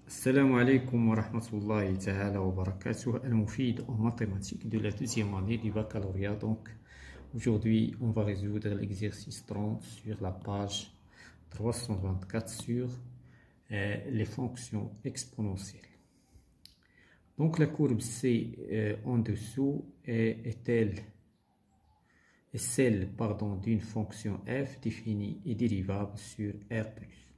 Assalamu alaikum wa rahmatullahi ta'ala wa barakatuh, al-Mufid en mathématiques de la deuxième année du baccalauréat. Donc, aujourd'hui, on va résoudre l'exercice 30 sur la page 324 sur les fonctions exponentielles. Donc, la courbe C en dessous est celle d'une fonction f définie et dérivable sur R+.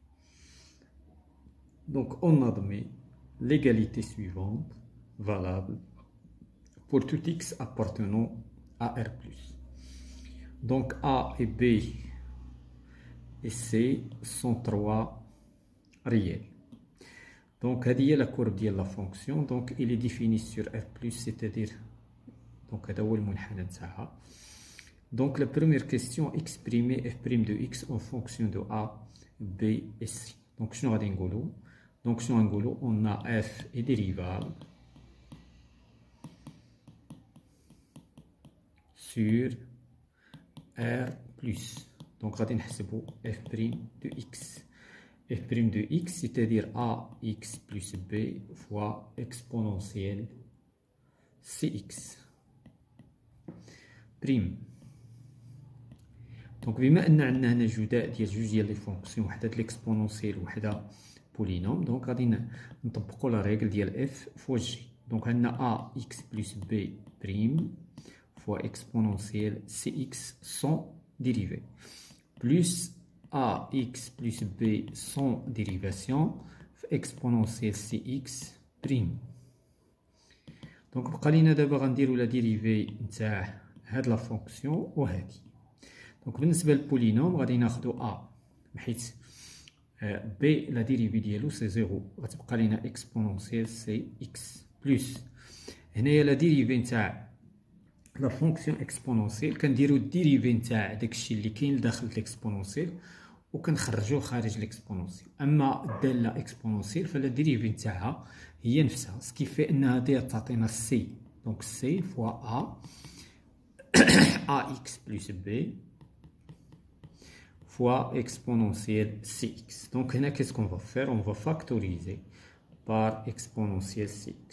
Donc, on admet l'égalité suivante valable pour tout x appartenant à R+. Donc, A et B et C sont trois réels. Donc, هذه هي la courbe ديال la fonction. Donc, il est défini sur R+, c'est-à-dire, donc, هذا هو المنحنى نتاعها. Donc, la première question, exprimer f' de x en fonction de A, B et C. Donc, شنو غادي نقولوا؟ Donc, on a f est dérivable sur R+. Donc, on va f' de x. f' de x, c'est-à-dire ax plus b fois exponentielle cx prime. Donc, بما أن عندنا هنا جداء ديال جوج ديال لي فونكسيون، وحدة ليكسبونونسيال وحدة بولينوم، دونك غادي نطبقو لا ريغل ديال اف فوا جي. دونك عندنا ا اكس بلس بي بريم فوا اكسبونونسيال سي اكس سون ديريفي بلس ا اكس بلس بي سون ديريفاسيون في اكسبونونسيال سي اكس بريم. دونك بقى لينا دابا غنديرو لا ديريفي نتاع هاد لا فونكسيون وهادي. دونك بالنسبه للبولينوم غادي ناخدو ا حيت b la dérivée ديالو سي زيرو، غتبقى لينا اكسبونونسيال سي اكس بلس هنايا لا ديريفي نتاع لا فونكسيون اكسبونونسيال كنديرو الديريفي نتاع داكشي اللي كاين لداخل الاكسبونونسيال وكنخرجوه خارج الاكسبونونسيال. اما الداله اكسبونونسيال فلا ديريفي نتاعها هي نفسها، سكيفي ان هادي تعطينا سي. دونك سي فوا ا اكس بلس بي fois exponentielle cx. Donc, qu'est-ce qu'on va faire? On va factoriser par exponentielle cx.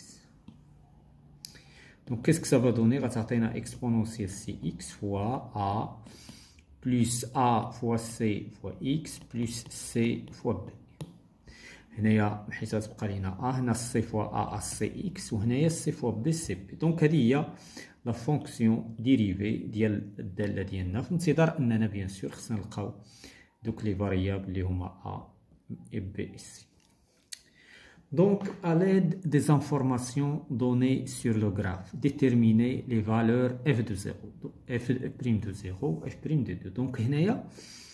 Donc, qu'est-ce que ça va donner? On va exponentielle cx fois a plus a fois c fois x plus c fois b. هنايا حيت غتبقى لينا هنا c fois a c x وهنايا c fois b c b. Donc, هذه هي لا فونكسيون ديريفي ديال الداله ديالنا، في انتظار اننا بيان سور خصنا نلقاو دوك لي فاريابل اللي هما ا et b et c. Donc, à l'aide des informations données sur le graphe, déterminer les valeurs f de 0, f' de 0, f' de 2. Donc, هنايا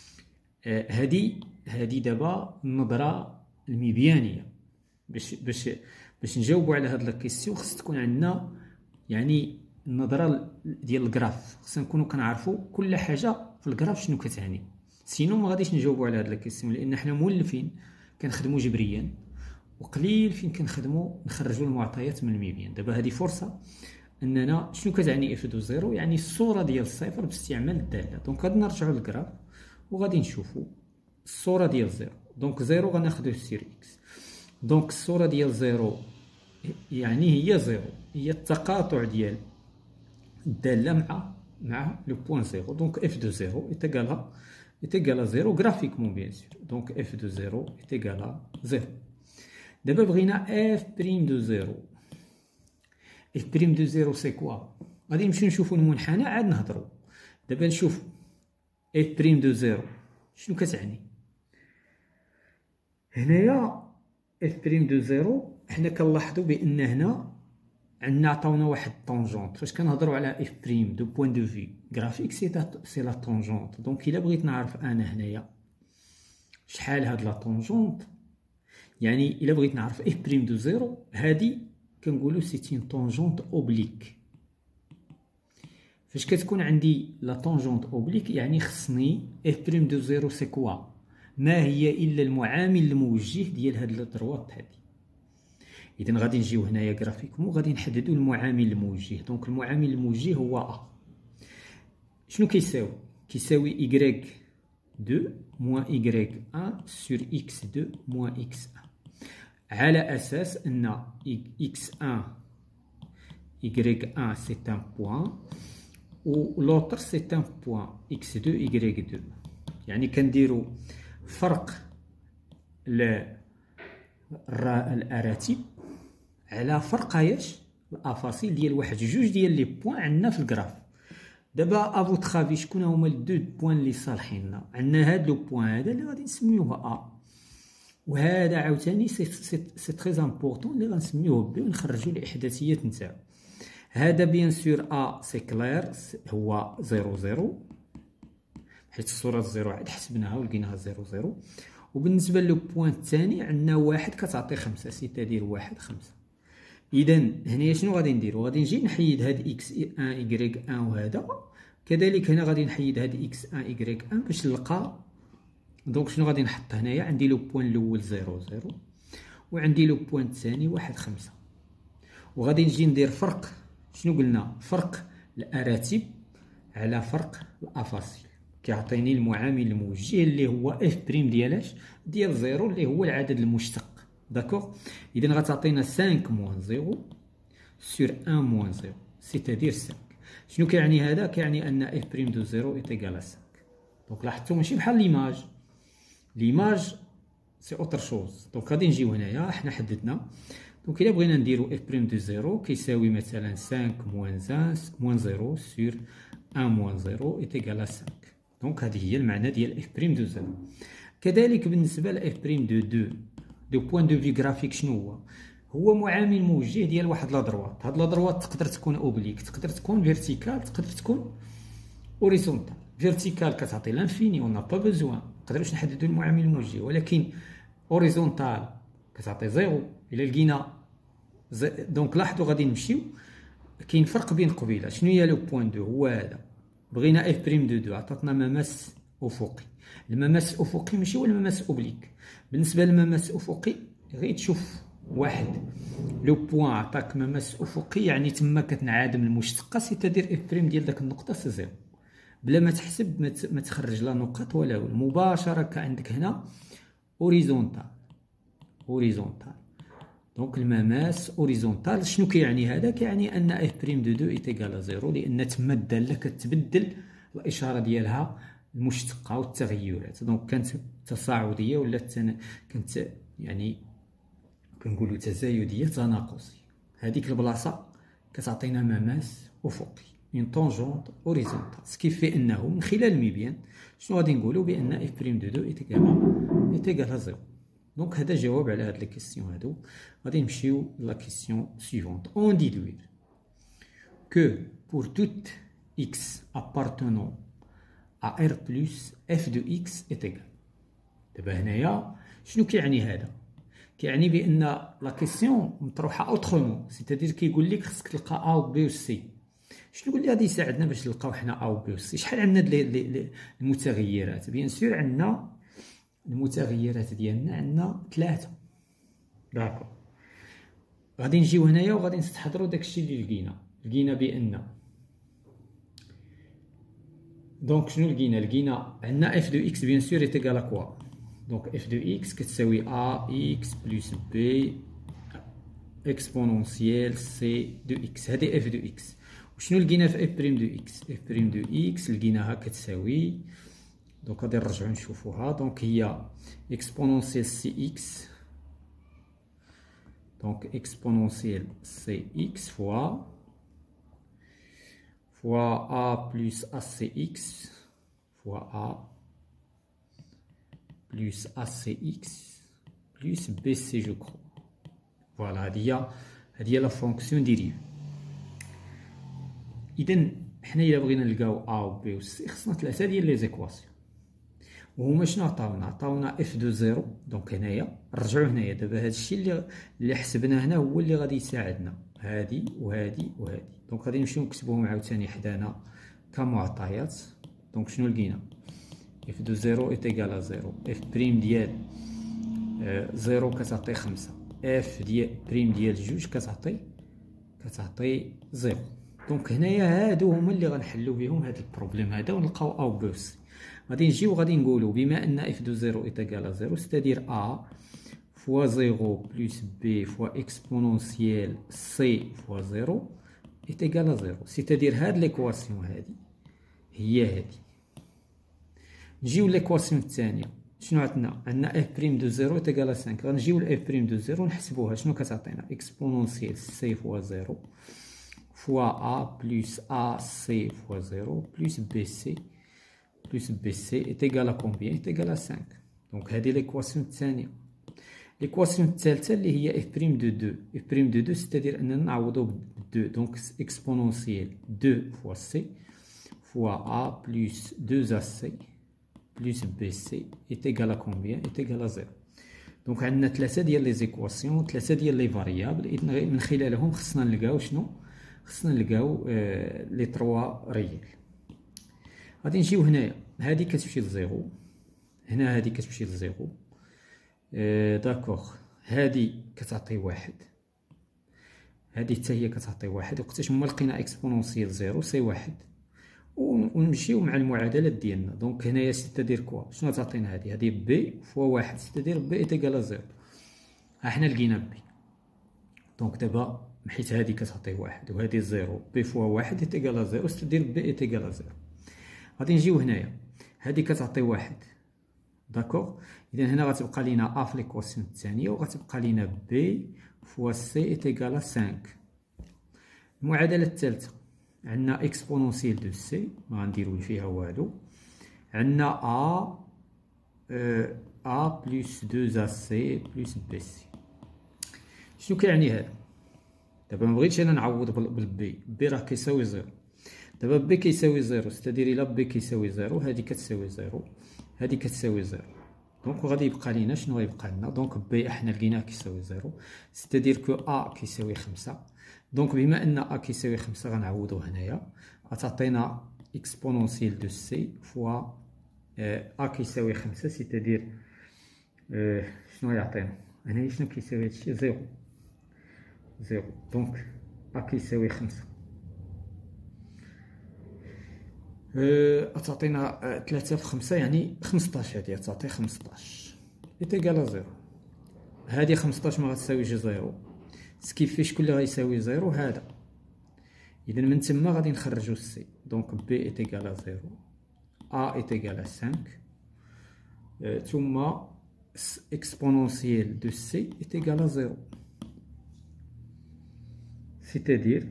هادي دابا النظره المبيانيه باش نجاوبوا على هاد لا كيسيون. خص تكون عندنا يعني النظره ديال الجراف، خصنا نكونوا كنعرفوا كل حاجه في الجراف شنو كتعني، سينو ما غاديش نجاوبوا على هاد لا كيسيون، لان حنا مولفين كنخدموا جبريا وقليل فين كنخدموا نخرجوا المعطيات من المبيان. دابا هذه فرصه اننا شنو كتعني اف دو زيرو، يعني الصوره ديال الصفر باستعمال الداله. دونك غادي نرجعوا للجراف وغادي نشوفوا الصوره ديال زيرو. دونك زيرو غناخذوه سير اكس. دونك الصوره ديال زيرو يعني هي زيرو، هي التقاطع ديال الداله مع لو بوين زيرو. دونك اف دو زيرو est égal à 0 graphiquement bien sûr. Donc f de 0 est égal à 0. دابا بغينا f' de 0. f' de 0 c'est quoi؟ غادي نمشيو نشوفو المنحنى عاد نهضرو. دابا نشوف f' de 0 شنو كتعني. هنايا f' de 0 حنا كنلاحظوا بان هنا عندنا عطاونا واحد طونجونت. فاش كنهضروا على اف بريم دو بوين دو في غرافيك سي لا طونجونت. دونك الا بغيت نعرف انا هنايا شحال هاد لا طونجونت، يعني الا بغيت نعرف اف بريم دو زيرو هادي كنقولوا سي اون طونجونت اوبليك. فاش كتكون عندي لا طونجونت اوبليك يعني خصني اف بريم دو زيرو سي كوا، ما هي الا المعامل الموجه ديال هاد الدروات هادي. إذن غادي نجيو هنايا غرافيكمون غادي نحددو المعامل الموجه. دونك المعامل الموجه هو ا. شنو كيساوي؟ كيساوي y2 moins y1 sur x2 moins x1. على اساس ان x1 y1 سي ان بوين و لوطر سي ان بوين x2 y2. يعني كنديرو فرق الاراتب على فرق اياش الافاصيل ديال واحد جوج ديال لي بوين عندنا في الكراف. دابا افو ترافي شكون هما الدو بوين اللي صالحين لنا؟ عندنا هاد لو بوين هذا اللي غادي نسميوه ا، وهذا عاوتاني سي تري امبورطون اللي غنسميوه بي ونخرجوا الاحداثيات نتاعو. هذا بيان سور ا سي كلير هو 0 حيت الصوره الزيرو عاد حسبناها ولقيناها 0. وبالنسبه لو بوين الثاني عندنا واحد كتعطي 5 سيتادير 1 5. اذا هنايا شنو غادي نديرو؟ غادي نجي نحيد هاد اكس 1 y 1 وهذا كذلك هنا غادي نحيد هاد اكس 1 y 1 باش نلقى. دونك شنو غادي نحط هنايا؟ عندي لو بوين الاول 0 وعندي لو بوين الثاني 1 5. وغادي نجي ندير فرق، شنو قلنا؟ فرق الاراتب على فرق الافاصيل كيعطيني المعامل الموجه اللي هو اف بريم ديالاش ديال 0 اللي هو العدد المشتق. داكوغ. اذا غتعطينا 5 موان 0 سور 1 موان 0 سيتادير 5. شنو كيعني هذا؟ كيعني ان اف بريم دو 0 ايت ايكال 5. دونك لاحظتوا ماشي بحال ليماج سي اوتر شوز. دونك غادي نجيو هنايا حنا حددنا. دونك الا بغينا نديرو اف بريم دو 0 كيساوي مثلا 5 موان 0 سور 1 موان 0 ايت ايكال 5. دونك هذه هي المعنى ديال اف بريم دو 0. كذلك بالنسبه لاف بريم دو 2 دو بوين دو في غرافيك شنو هو معامل موجه ديال واحد لا دروات. هاد لا دروات تقدر تكون اوبليك، تقدر تكون فيرتيكال، تقدر تكون اوريزونتال. فيرتيكال كتعطي لانفيني ونا با بوزوان، نقدروش نحددو المعامل الموجه. ولكن اوريزونتال كتعطي 0 الا لقينا دونك لاحظوا غادي نمشيو كاين فرق بين قبيله. شنو هي لو بوين 2؟ هو هذا. بغينا اف بريم دو 2 عطاتنا مماس افقي. المماس الافقي ماشي هو المماس اوبليك. بالنسبه للمماس الافقي غير تشوف واحد لو بوين عطاك مماس افقي يعني تما كتنعدم المشتقه سيتادير اف بريم ديال داك النقطه سي 0 بلا ما تحسب ما تخرج لا نقاط ولا مباشره. عندك هنا اوريزونتال. دونك المماس اوريزونتال شنو كيعني هذا؟ كيعني ان اف بريم دو 2 ايتيكال 0 لان تما الداله كتبدل الاشاره ديالها المشتقه والتغيرات. دونك كانت تصاعديه ولا كانت يعني كنقولوا تزايديه تناقصيه. هذيك البلاصه كتعطينا مماس افقي اون طونجونت اوريزونتال سكيفي انه من خلال المبيان شنو غادي نقولوا؟ بان اف بريم دو 2 ايتيكال 0. دونك هذا جواب على هاد لي كيسيون هادو. غادي نمشيو لا كيسيون سيفونت. اون ديدوير كو بور توت اكس appartenant à R plus f de x est égal. دابا هنايا شنو كيعني هذا؟ كيعني بان لا كيسيون مطروحه اوترومون، سيتادير كيقول لك خصك تلقى ا و بي و سي. شنو اللي غادي يساعدنا باش نلقاو حنا ا و بي و سي؟ شحال عندنا المتغيرات؟ بيان سور عندنا المتغيرات ديالنا عندنا 3. داكو. غادي نجيو هنايا وغادي نستحضروا داكشي اللي لقينا بان دونك شنو لقينا عندنا اف دو اكس بيان سور ايتيكال ا كوا. دونك اف دو اكس كتساوي ا اكس بلس بي اكسبونونسيال سي دو اكس. هذه اف دو اكس. وشنو لقينا في اف بريم دو اكس؟ اف بريم دو اكس لقيناها كتساوي دونك غادي نرجعو نشوفوها. دونك هي اكسبونونسيال سي اكس. دونك اكسبونونسيال سي اكس فوا a plus acx fois a plus acx plus bc je crois. Voilà, هذه هي لا فونكسيون ديريف. اذا حنا الا بغينا نلقاو a و b و c خصنا 3 ديال لي زيكواسيون وهما شنو عطاونا اف دو 0. دونك هنايا نرجعو هنايا دابا هادشي اللي حسبناه هنا هو اللي غادي يساعدنا، هادي وهادي وهادي. دونك غادي نمشيو نكتبوهم عاوتاني حدانا كمعطيات. دونك شنو لقينا؟ اف دو 0 ايتيكال 0. اف بريم ديال 0 كتعطي 5، اف ديال بريم ديال 2 كتعطي 0. دونك هنايا هادو هما اللي غنحلو بهم هاد البروبليم هذا ونلقاو ا و بي و سي. غادي نجيو غادي نقولوا بما ان اف دو 0 ايتيكال 0 ستادير ا fois 0 plus b fois exponentielle c fois 0 est égal à 0. C'est-à-dire هاد l'équation هادي هي هادي. نجيو l'équation الثانية شنو عندنا؟ عندنا f' de 0 est égal à 5. غنجيو ل f' de 0 نحسبوها. شنو كتعطينا؟ exponentielle c fois 0 fois a plus ac fois 0 plus bc est égal à combien? Est égal à 5. Donc هذه l'équation الثانية. l'équation الثالثة اللي هي f' de 2. f' de 2 c'est-à-dire أننا نعوضو ب 2. Donc exponentielle 2 fois c fois a plus 2ac plus bc est égal à combien? Est égal à 0. Donc عندنا ثلاثة ديال لي زيكواسيون، ثلاثة ديال لي فاريابل، من خلالهم خصنا نلقاو شنو؟ خصنا نلقاو لي تروا ريال. غادي نجيو هنايا، هادي كتمشي لزيرو، هنا هادي كتمشي لزيرو، داكوغ، هادي كتعطي واحد، هادي حتى هي كتعطي واحد، وقتاش هما لقينا اكسبونونسيال زيرو سي واحد، ونمشيو مع المعادلات ديالنا. دونك هنايا سيتادير كوا، شنو تعطينا هادي؟ هادي بي فوا واحد، سيتادير بي ايتيكال زيرو. ها حنا لقينا بي، دونك دابا حيت هادي كتعطي واحد وهادي زيرو، بي فوا واحد ايتيكال زيرو، سيتادير بي ايتيكال زيرو. غادي نجيو هنايا، هادي كتعطي واحد، داكوغ، اذا هنا غتبقى لينا ا في ليكواسيون الثانيه، وغتبقى لينا بي فوا سي ايتيكال 5. المعادله الثالثه عندنا اكسبونونسيال دو سي، ما غنديرو فيها والو، عندنا ا بلس 2 سي بلس بي سي. شنو كيعني هذا؟ دابا ما بغيتش انا نعوض بالبي، بي راه كيساوي زيرو. دابا بي كيساوي زيرو، ستادير الا بي كيساوي زيرو، هادي كتساوي زيرو، هادي كتساوي زيرو، دونك غادي يبقى لينا شنو غيبقى لنا؟ دونك بي احنا لقيناه كيساوي زيرو، ستادير كو ا كيساوي 5. دونك بما ان ا كيساوي 5 غنعوضو هنايا، غتعطينا اكسبونونسيال دو سي فوا ا كيساوي 5، سيتادير شنو يعطينا هنايا؟ شنو كيساوي هادشي؟ زيرو، زيرو، دونك ا كيساوي 5 تعطينا 3 في 5 يعني 15، هادي تعطي 15 ايتيكال زيرو. هادي 15 ما غتساويش زيرو، سكيفي شكون اللي غيساوي زيرو؟ هذا. اذا من تما غادي نخرجو سي، دونك بي ايتيكال زيرو، ا ايتيكال 5، ثم اكسبونونسيال دو سي ايتيكال زيرو، سيتادير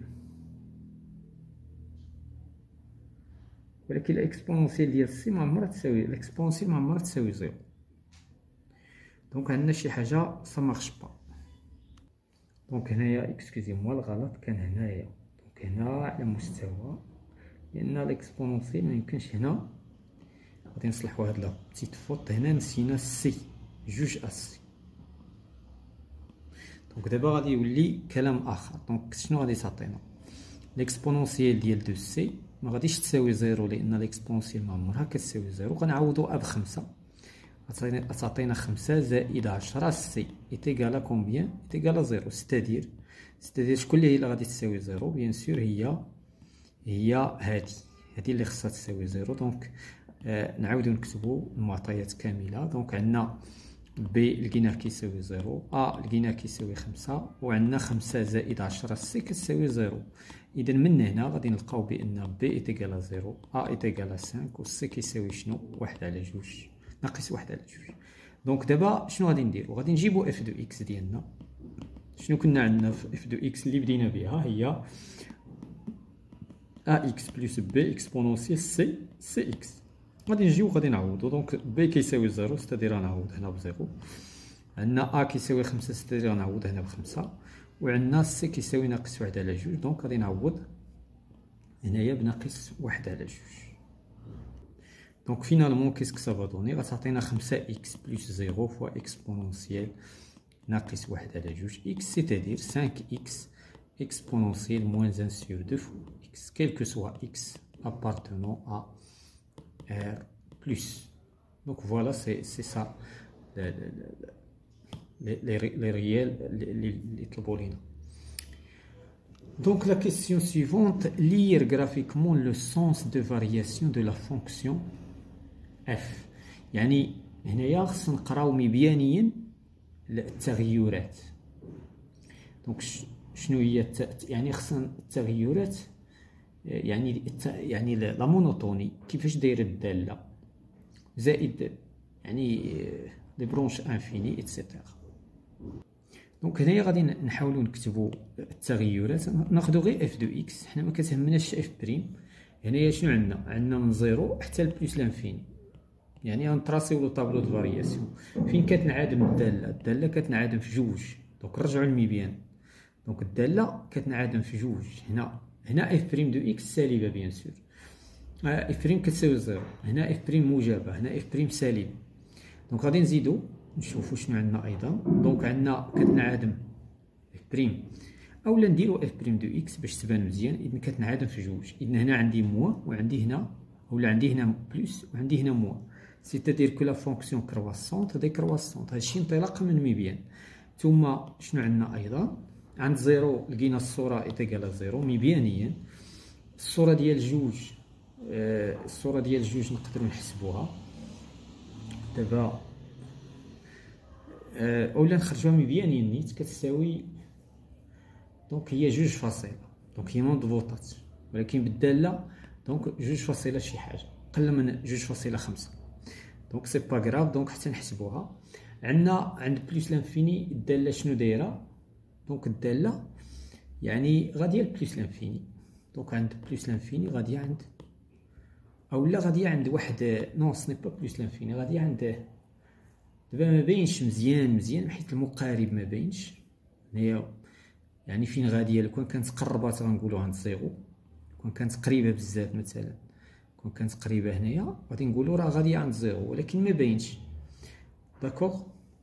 ولكن الاكسبونونسيال ديال سي ما عمرها تساوي، الاكسبونونسيال ما عمرها تساوي زيرو، دونك عندنا شي حاجه سا مارش با. دونك هنايا اكسكوزي موا الغلط كان هنايا، دونك هنا على مستوى، لان الاكسبونونسيال ما يمكنش هنا. غادي نصلحوا هاد لا بتيت فوت، هنا نسينا سي، جوج اسي، دونك دابا غادي يولي كلام اخر. دونك شنو غادي تعطينا؟ الاكسبونونسيال ديال دو سي ما غاديش تساوي زيرو، لان الاكسبونونسيال ما عمرها كتساوي زيرو، غنعوضو ا ب5، غتعطينا 5 زائد 10 سي ايتيكال كومبيان؟ ايتيكال زيرو، ستادير شكون اللي هي اللي غادي تساوي زيرو؟ بيان سور هي هادي اللي خصها تساوي زيرو. دونك نعاودو نكتبو المعطيات كامله. دونك عندنا بي لقيناه كيساوي زيرو، ا لقيناه كيساوي 5، وعندنا 5 زائد 10 سي كتساوي زيرو. اذا من هنا غادي نلقاو بان بي ايتيكال زيرو، ا ايتيكال 5، و سي كيساوي شنو؟ 1 على 2 ناقص 1 على 2. دونك دابا شنو غادي نديرو؟ غادي نجيبو اف دو اكس ديالنا. شنو كنا عندنا في اف دو اكس اللي بدينا بها؟ هي ا اكس بلس بي اكسبونونسيال سي اكس. غادي نجيو غادي نعوضو. دونك بي كيساوي زيرو، ستادير غنعوض هنا بزيرو، عندنا ا كيساوي 5، ستادير غنعوض هنا ب5، وعندنا سي كيساوي ناقص 1 على 2. دونك غادي نعوض هنايا بناقص 1 على 2. دونك فينالمون كيسك سا فا دوني؟ غتعطينا 5 اكس بلس 0 فوا اكسبونونسيال ناقص 1 على 2 اكس، سيتادير 5 اكس اكسبونونسيال موان 1 sur 2 فوا اكس، quel que soit x appartenant à R plus. Donc voilà, c'est ça les réels les tlobolina. Donc la question suivante, lire graphiquement le sens de variation de la fonction f. يعني هنايا خصنا نقراو مبيانيا التغيرات. دونك شنو هي يعني خصنا التغيرات، يعني لا مونوتوني كيفاش دايره الداله، زائد يعني لي برونش انفيني ايتترا. دونك هنايا غادي نحاولوا نكتبوا التغيرات، ناخذوا غير اف دو اكس، حنا ما كتهمناش اف بريم. هنايا شنو عندنا من زيرو حتى لبلوس لانفيني، يعني غنطراسيو لو طابلو دو فارياسيون فين كتنعدم الداله كتنعدم في جوج. دونك نرجعوا للميبيان. دونك الداله كتنعدم في جوج، هنا اف بريم دو اكس سالبه بيان سور، اف بريم كتساوي زيرو، هنا اف بريم موجبه، هنا اف بريم سالب. دونك غادي نزيدو نشوفو شنو عندنا ايضا. دونك عندنا كتنعدم اف بريم، اولا نديرو اف بريم دو اكس باش تبان مزيان. اذا كتنعدم في جوج، اذا هنا عندي موا وعندي هنا، ولا عندي هنا بلس وعندي هنا موا، سيتادير كو لا فونكسيون كرواسونت ديكرواسونت. هادشي انطلاقا من ميبيان. ثم شنو عندنا ايضا؟ عند زيرو لقينا الصوره ايتيكال زيرو ميبيانيا. الصوره ديال جوج، الصوره ديال جوج نقدروا نحسبوها دابا، اولا نخرجوها ميبيانيا نيت كتساوي، دونك هي جوج فاصله، دونك هي نوض فوطات، ولكن بالداله دونك جوج فاصله شي حاجه قل من جوج فاصله خمسة. دونك سي با غراف، دونك حتى نحسبوها. عند بلوس لانفيني الداله شنو دايره؟ دونك الداله يعني غاديه لبلوس لانفيني. دونك عند بلوس لانفيني غاديه عند، اولا غاديه عند واحد، نو سني با بلوس لانفيني، غاديه عند، دابا ما باينش مزيان حيت المقارب ما باينش هنايا. يعني فين غاديه؟ لو كانت قربات غنقولوا عند زيرو، كون كانت قريبه بزاف مثلا، كون كانت قريبه هنايا غادي نقولوا راه غاديه عند زيرو، ولكن ما باينش. داكوغ،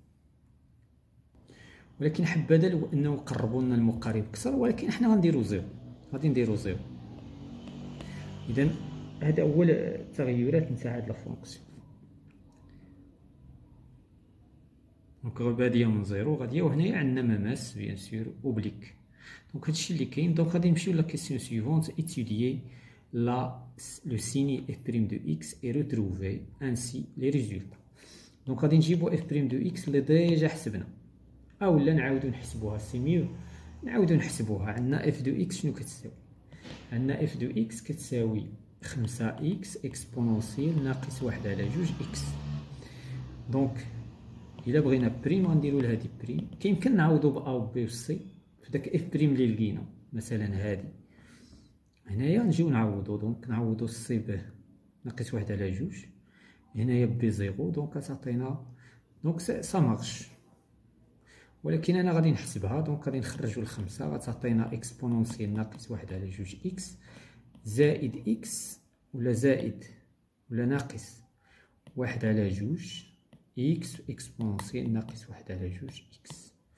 ولكن حبذا انه قربوا لنا المقارب اكثر، ولكن حنا غنديروا زيرو، غادي نديروا زيرو. اذا هذا اول التغيرات نتاع هاد لا فونكسيون. دونك باديه من زيرو غاديه، وهنايا عندنا مماس بيان سور اوبليك. دونك هادشي اللي كاين. دونك غادي نمشيو لا كيسيون سويفونت، étudier le signe f' de x et retrouver ainsi les résultats. دونك غادي نجيبو f' de x اللي ديجا حسبنا، اولا نعاودو نحسبوها، سي ميو نعاودو نحسبوها. عندنا f de x شنو كتساوي؟ عندنا f de x كتساوي 5x اكسبونونسيال ناقص 1 على 2 x. دونك الا بغينا بريم غنديرو لها دي بريم، كيمكن نعوضو ب a و b و c في داك اف بريم اللي لقينا. مثلا هادي هنايا نجيو نعوضو، دونك نعوضو c ب ناقص 1 على 2، هنايا ب زيرو، دونك تعطينا، دونك سا مارش. ولكن انا غادي نحسبها، دونك غادي نخرجو الخمسة، غتعطينا اكسبونونسيال ناقص 1 على 2 x زائد x، ولا زائد ولا ناقص 1 على 2 x اكسبونونسيال ناقص 1 على 2 x.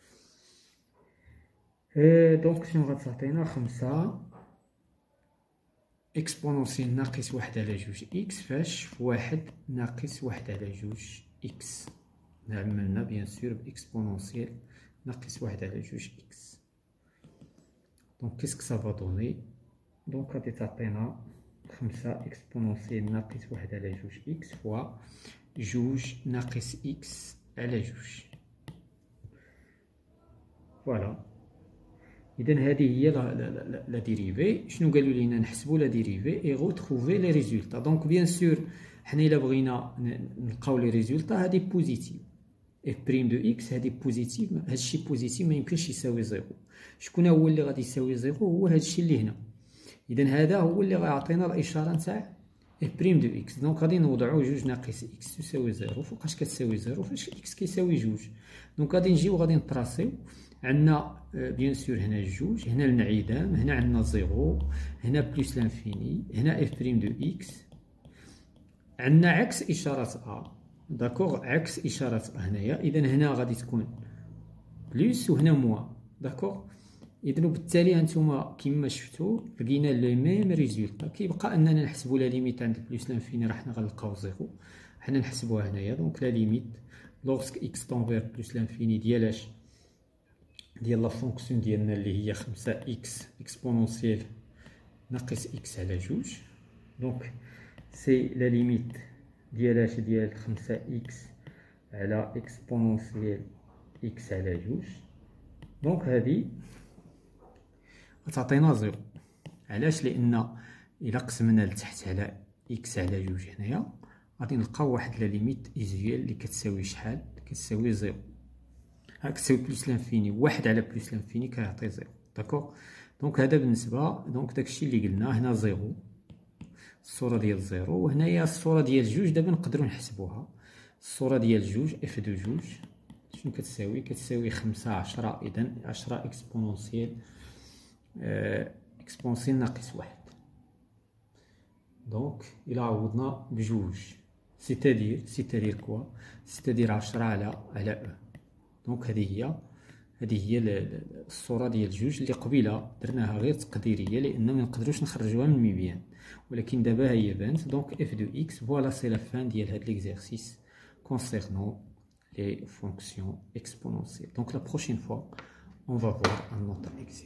دونك شنو غتعطينا؟ 5 اكسبونونسيال ناقص 1 على 2 x فاش في 1 ناقص 1 على 2 x. عملنا بيان سور باكسبونونسيال ناقص 1 على 2 x. دونك كيسك سافا دوني؟ دونك غادي تعطينا 5 اكسبونونسيال ناقص 1 على 2 x فوا 2 ناقص x على 2. فوالا. اذا هذه هي لا ديريفي. شنو قالوا لينا؟ نحسبوا لا ديريفي اي غوتروفي لي ريزولتا. دونك بيان سور حنا الا بغينا نلقاو لي ريزولتا هذه بوزيتيف، اف بريم دو اكس هذه بوزيتيف، هادشي بوزيتيف ما يمكنش يساوي زيرو. شكون هو اللي غادي يساوي زيرو؟ هو هادشي اللي هنا. اذا هذا هو اللي غيعطينا الاشاره نتاع اف بريم دو اكس. دونك غادي نوضعو 2 ناقص اكس تساوي زيرو. فوقاش كتساوي زيرو؟ فاش اكس كيساوي 2. دونك غادي نجيو غادي نطراسيو. عندنا بيان سور هنا جوج، هنا الانعدام، هنا عندنا زيرو، هنا بلوس لانفيني، هنا اف بريم دو اكس، عندنا عكس اشاره ا. داكوغ، عكس اشاره ا هنايا. اذا هنا غادي تكون بلوس وهنا موا. داكوغ. اذا وبالتالي هانتوما كيما شفتوا لقينا لي ميم ريزولتا. كيبقى اننا نحسبوا لا ليميت عند بلوس لانفيني راه حنا غنلقاو زيرو، حنا نحسبوها هنايا. دونك لا ليميت لوغسك اكس طون فيغ بلوس لانفيني ديالاش؟ ديال لا فونكسيون ديالنا اللي هي 5 اكس اكسبونونسيال ناقص اكس على 2. دونك سي لا ليميت ديالاش؟ ديال 5 اكس على اكسبونونسيال إكس على جوج. دونك هادي غتعطينا زيرو. علاش؟ لأن إلا قسمنا لتحت على إكس على جوج هنايا غادي نلقاو واحد لا ليميت إيزيال اللي كتساوي شحال؟ كتساوي زيرو. ها كتساوي بلوس لانفيني، واحد على بلوس لانفيني كيعطي زيرو. داكوغ. دونك هذا بالنسبة دونك داكشي اللي قلنا هنا زيرو، الصورة ديال زيرو، وهنايا الصورة ديال جوج. دابا نقدرو نحسبوها. الصورة ديال جوج اف دو جوج شنو كتساوي؟ كتساوي 5 10. إذن 10 إكسبونونسيال إكسبونسيال ناقص واحد. دونك إلا عوضنا بجوج سيتادير كوا؟ سيتادير 10 على أو. دونك هذه هي الصورة ديال جوج اللي قبيله درناها غير تقديرية لأن منقدروش نخرجوها من ميبيان، ولكن دابا هي بانت. دونك اف دو إكس فوالا سي لا فان ديال هاد ليكزارسيس concernant les fonctions exponentielles. Donc la prochaine fois, on va voir un autre exercice.